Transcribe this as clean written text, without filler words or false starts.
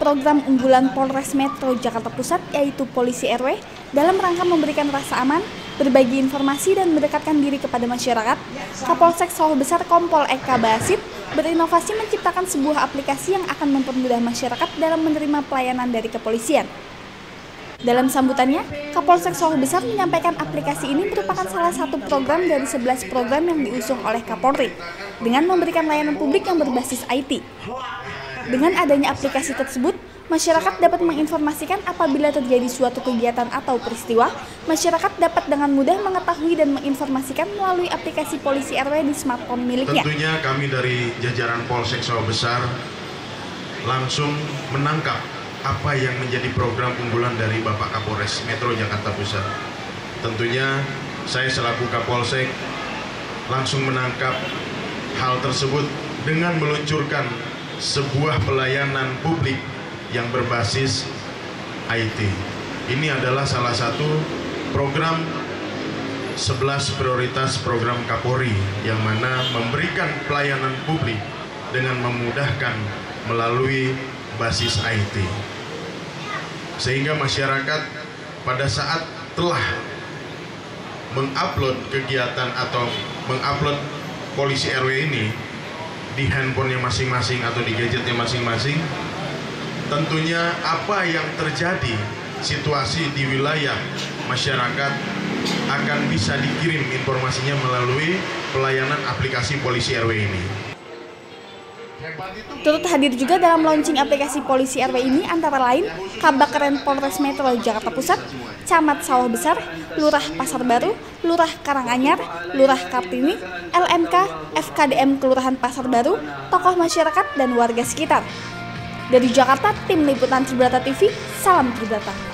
program unggulan Polres Metro Jakarta Pusat, yaitu Polisi RW, dalam rangka memberikan rasa aman, berbagi informasi dan mendekatkan diri kepada masyarakat. Kapolsek Sawah Besar Kompol Eka Basit berinovasi menciptakan sebuah aplikasi yang akan mempermudah masyarakat dalam menerima pelayanan dari kepolisian. Dalam sambutannya, Kapolsek Sawah Besar menyampaikan aplikasi ini merupakan salah satu program dari 11 program yang diusung oleh Kapolri dengan memberikan layanan publik yang berbasis IT. Dengan adanya aplikasi tersebut, masyarakat dapat menginformasikan apabila terjadi suatu kegiatan atau peristiwa. Masyarakat dapat dengan mudah mengetahui dan menginformasikan melalui aplikasi Polisi RW di smartphone miliknya. Tentunya kami dari jajaran Polsek Sawah Besar langsung menangkap apa yang menjadi program unggulan dari Bapak Kapolres Metro Jakarta Pusat. Tentunya saya selaku Kapolsek langsung menangkap hal tersebut dengan meluncurkan sebuah pelayanan publik yang berbasis IT. Ini adalah salah satu program 11 prioritas program Kapolri yang mana memberikan pelayanan publik dengan memudahkan melalui basis IT. Sehingga masyarakat pada saat telah mengupload kegiatan atau mengupload Polisi RW ini di handphonenya masing-masing atau di gadgetnya masing-masing, tentunya apa yang terjadi situasi di wilayah masyarakat akan bisa dikirim informasinya melalui pelayanan aplikasi Polisi RW ini. Turut hadir juga dalam launching aplikasi Polisi RW ini antara lain Kabak Keren Polres Metro Jakarta Pusat, Camat Sawah Besar, Lurah Pasar Baru, Lurah Karanganyar, Lurah Kartini, LMK, FKDM Kelurahan Pasar Baru, tokoh masyarakat dan warga sekitar. Dari Jakarta, tim liputan Tribrata TV, salam Tribrata.